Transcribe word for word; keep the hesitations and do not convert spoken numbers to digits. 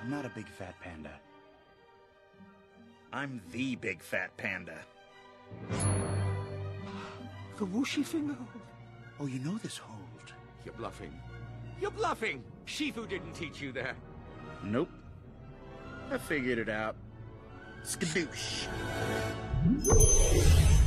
I'm not a big fat panda. I'm the big fat panda. The whooshy finger hold. Oh, you know this hold. You're bluffing. You're bluffing! Shifu didn't teach you that. Nope. I figured it out. Skadoosh.